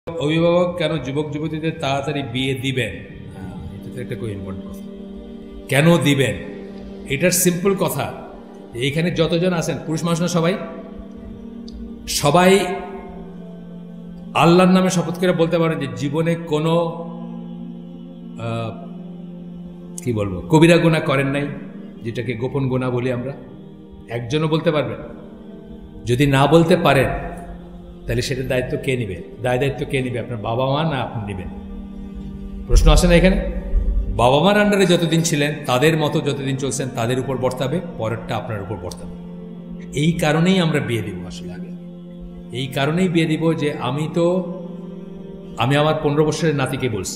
অভিভাবক কেন যুবক যুবতীদের তাড়াতাড়ি বিয়ে দিবেন? এটা তো একটা খুব ইম্পর্টেন্ট কথা। কেন দিবেন এটার সিম্পল কথা, এইখানে যতজন আছেন পুরুষ মানুষ না, সবাই সবাই আল্লাহর নামে শপথ করে বলতে পারেন যে জীবনে কোনো কি বলবো কবিরা গুনাহ করেন নাই, যেটাকে গোপন গুনাহ বলি আমরা। একজনও বলতে পারবেন? যদি না বলতে পারেন তাহলে সেটার দায়িত্ব কে নিবে? দায়িত্ব কে নিবে? আপনার বাবা মা না আপনি নেবেন? প্রশ্ন আসে না এখানে? বাবা মার আন্ডারে যতদিন ছিলেন, তাদের মতো যতদিন চলছেন, তাদের উপর বর্তাবে, পরেরটা আপনার উপর বর্তাবে। এই কারণেই আমরা বিয়ে দিব। আসলে আগে এই কারণেই বিয়ে দিব যে আমি আমার 15 বছরের নাতিকে বলছি,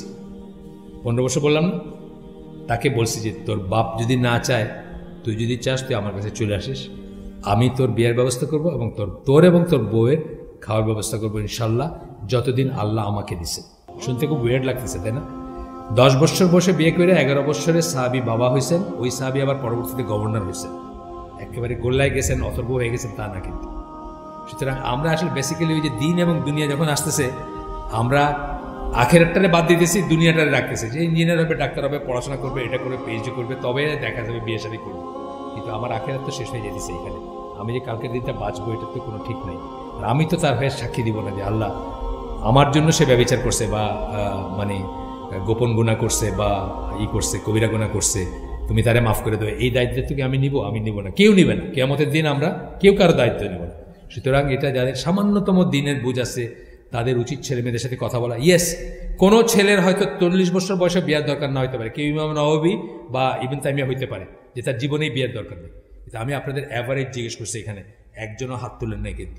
15 বছর বললাম না, তাকে বলছি যে তোর বাপ যদি না চায়, তুই যদি চাস তুই আমার কাছে চলে আসিস, আমি তোর বিয়ের ব্যবস্থা করব এবং তোর এবং তোর বউয়ের খাওয়ার ব্যবস্থা করবো ইনশাল্লাহ, যতদিন আল্লাহ আমাকে দিছে। শুনতে খুব ওয়ের্ড লাগতেছে, তাই না? 10 বছর বসে বিয়ে করে 11 বছরে সাহাবী বাবা হয়েছেন। ওই সাহাবী আবার পরবর্তীতে গভর্নর হয়েছেন, একেবারে গোল্লায় গেছেন, অথর্ব হয়ে গেছেন তা না। কিন্তু সুতরাং আমরা আসলে বেসিক্যালি ওই যে দিন এবং দুনিয়া যখন আসতেছে, আমরা আখেরাতটারে বাদ দিতেছি, দুনিয়াটারে রাখতেছি, যে ইঞ্জিনিয়ার হবে, ডাক্তার হবে, পড়াশোনা করবে, এটা করবে, পিএইচডি করবে, তবে দেখা যাবে বিয়ে শাদী করবে। কিন্তু আমার আখেরাত তো শেষ হয়ে যেতেছে এখানে। আমি যে কালকের দিনটা বাঁচবো এটার তো কোনো ঠিক নাই। আর আমি তো তার হয়ে সাক্ষী দিব না যে আল্লাহ আমার জন্য সে ব্যভিচার করছে বা মানে গোপন গুনাহ করছে বা করছে, কবিরা গুনাহ করছে, তুমি তারে মাফ করে দেবে। এই দায়িত্ব থেকে আমি নিব না, কেউ নিবে না। কিয়ামতের দিন আমরা কেউ কারো দায়িত্ব নেব না। সুতরাং এটা যাদের সামান্যতম দিনের বুঝ আছে, তাদের উচিত ছেলে মেয়েদের সাথে কথা বলা। ইয়েস, কোনো ছেলের হয়তো 40 বছর বয়সে বিয়ার দরকার না হতে পারে, কেউ ইমাম নওয়াবী বা ইবনে তাইমিয়া হইতে পারে যে তার জীবনেই বিয়ের দরকার নেই। কিন্তু আমি আপনাদের অ্যাভারেজ জিজ্ঞেস করছি, এখানে একজনও হাত তুলেন নাই। কিন্তু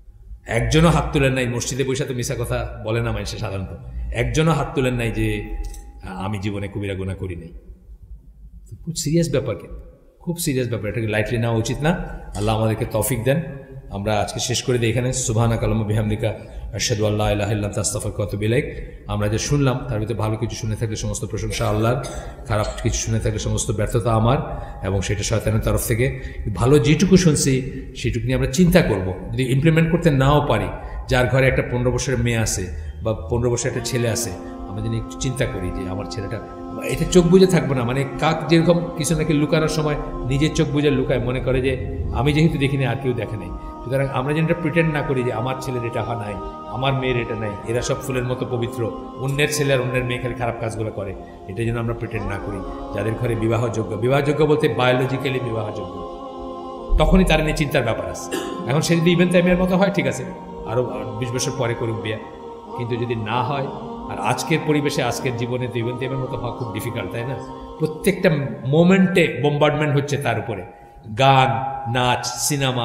একজনও হাত তুলেন নাই। মসজিদে বসে তো মিশা কথা বলে না মানুষে সাধারণত। একজনও হাত তুলেন নাই যে আমি জীবনে কবিরা গুনাহ করি নাই। খুব সিরিয়াস ব্যাপার, কিন্তু খুব সিরিয়াস ব্যাপার, এটাকে লাইটলি নেওয়া উচিত না। আল্লাহ আমাদেরকে তৌফিক দেন। আমরা আজকে শেষ করে দিই এখানে। সুবহানাকা আল্লাহুম্মা বিহামদিকা আশহাদু আল্লা ইলাহা ইল্লা আনতা আস্তাগফিরুকা ওয়া আতুবু ইলাইক। আমরা যে শুনলাম তার ভিতরে ভালো কিছু শুনে থাকলে সমস্ত প্রশংসা আল্লাহর, খারাপ কিছু শুনে থাকলে সমস্ত ব্যর্থতা আমার, এবং সেটা শয়তানের তরফ থেকে। ভালো যেটুকু শুনছি সেটুকু নিয়ে আমরা চিন্তা করব। যদি ইমপ্লিমেন্ট করতে নাও পারি, যার ঘরে একটা 15 বছরের মেয়ে আছে বা 15 বছরের একটা ছেলে আছে, আমরা যদি একটু চিন্তা করি যে আমার ছেলেটা, এটা চোখ বুঝে থাকবো না। মানে কাক যেরকম কিছু নাকি লুকানোর সময় নিজের চোখ বুঝে লুকায়, মনে করে যে আমি যেহেতু দেখিনি আর কেউ দেখে নাই। সুতরাং আমরা যেন প্রিটেন্ড না করি যে আমার ছেলের এটা নাই, আমার মেয়ের এটা নাই, এরা সব ফুলের মতো পবিত্র, অন্যের ছেলে আর অন্যের মেয়ে খালি খারাপ কাজগুলো করে, এটা যেন আমরা প্রিটেন্ড না করি। যাদের ঘরে বিবাহযোগ্য বলতে বায়োলজিক্যালি বিবাহযোগ্য, তখনই তার নিয়ে চিন্তার ব্যাপার আছে। এখন সে যদি ইবনে তাইমিয়ার মতো হয়, ঠিক আছে, আরো 20 বছর পরে করুক বিয়ে। কিন্তু যদি না হয়, আর আজকের পরিবেশে আজকের জীবনে ইবনে তাইমিয়ার মতো হওয়া খুব ডিফিকাল্ট, তাই না? প্রত্যেকটা মোমেন্টে বোম্বার্ডমেন্ট হচ্ছে তার উপরে, গান, নাচ, সিনেমা,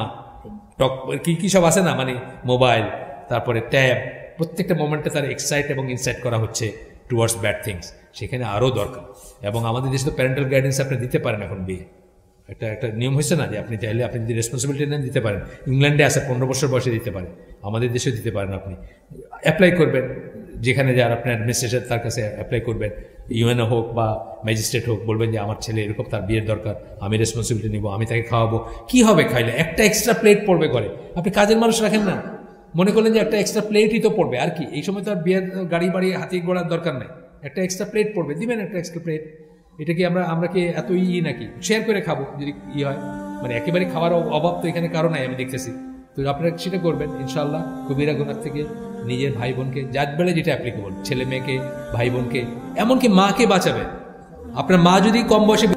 কি সব আছে না, মানে মোবাইল, তারপরে ট্যাব, প্রত্যেকটা মোমেন্টে তার এক্সাইট এবং ইনসাইট করা হচ্ছে টুয়ার্ডস ব্যাড থিংস। সেখানে আরও দরকার। এবং আমাদের দেশে তো প্যারেন্টাল গাইডেন্স আপনি দিতে পারেন এখন বিয়ে, একটা নিয়ম হয়েছে না যে আপনি চাইলে আপনি যদি রেসপন্সিবিলিটি নেন দিতে পারেন। ইংল্যান্ডে আছে 15 বছর বয়সে দিতে পারেন, আমাদের দেশেও দিতে পারেন। আপনি অ্যাপ্লাই করবেন, যেখানে যার আপনার অ্যাডমিনিস্ট্রেশন তার কাছে অ্যাপ্লাই করবেন, ইউএনও হোক বা ম্যাজিস্ট্রেট হোক, বলবেন যে আমার ছেলে এরকম, তার বিয়ের দরকার, আমি রেসপন্সিবিলিটি নিব, আমি তাকে খাওয়াবো। কি হবে খাইলে? একটা এক্সট্রা প্লেট পড়বে ঘরে। আপনি কাজের মানুষ রাখেন না, মনে করলেন যে একটা এক্সট্রা প্লেটই তো পড়বে, আর কি। এই সময় তো আর বিয়ের গাড়ি বাড়ি হাতি ঘোড়ার দরকার নাই, একটা এক্সট্রা প্লেট পড়বে, দিবেন একটা এক্সট্রা প্লেট। এটা কি আমরা কি এত নাকি? শেয়ার করে খাবো যদি হয়, মানে একেবারে খাওয়ার অভাব তো এখানে কারো নাই আমি দেখতেছি। তো আপনারা সেটা করবেন ইনশাআল্লাহ। কবিরা গুনাহ থেকে নিজের ভাই বোনকে, যার বেলা যেটা অ্যাপ্লিকেবল, ছেলে মেয়েকে, ভাই বোনকে, এমনকি মাকে বাঁচাবেন। আপনার মা যদি কম বয়সে